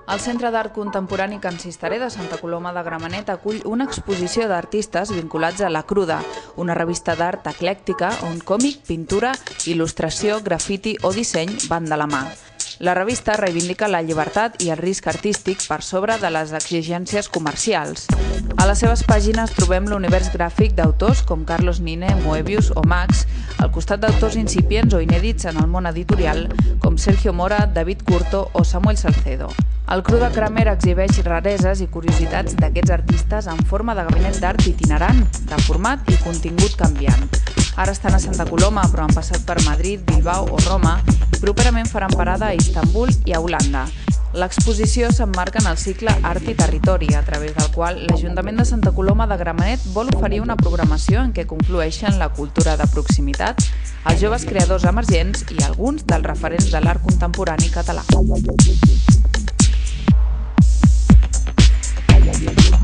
El Centre d'Art Contemporani Can Cisterer de Santa Coloma de Gramenet acull una exposició d'artistes vinculats a La Cruda, una revista d'art eclèctica on còmic, pintura, il·lustració, grafiti o disseny van de la mà. La revista reivindica la llibertat i el risc artístic per sobre de les exigències comercials. A les seves pàgines trobem l'univers gràfic d'autors com Carlos Nine, Moebius o Max, al costat d'autors incipients o inèdits en el món editorial com Sergio Mora, David Curto o Samuel Salcedo. El Cruda Kramer exhibeix rareses i curiositats d'aquests artistes en forma de gabinet d'art itinerant, de format i contingut canviant. Ara estan a Santa Coloma, però han passat per Madrid, Bilbao o Roma i properament faran parada a Istanbul i a Holanda. L'exposició s'emmarca en el cicle Art i Territori, a través del qual l'Ajuntament de Santa Coloma de Gramenet vol oferir una programació en què conflueixen la cultura de proximitat, els joves creadors emergents i alguns dels referents de l'art contemporani català.